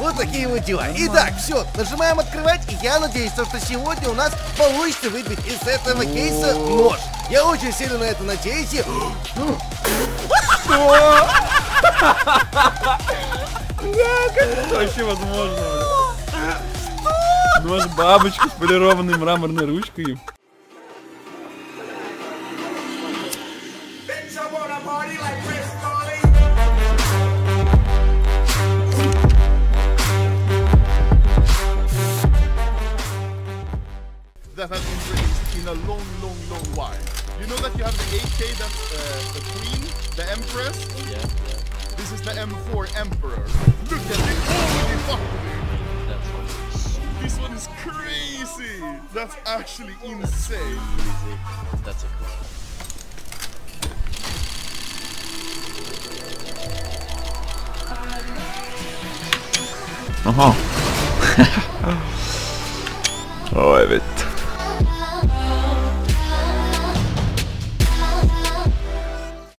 Вот такие вот дела. Итак, все, нажимаем открывать, и я надеюсь, что сегодня у нас получится выбить из этого кейса нож. Я очень сильно на это надеюсь. Что? Да, как это вообще возможно? Нож бабочка с полированной мраморной ручкой. That has been released in a long while. You know that you have the 8K that's the Queen, the Empress? Yeah. This is the M4 Emperor. Look at it! Holy fuck! That's what This one is crazy! That's actually insane! easy. That's a cool. Aha. Ja, jag vet.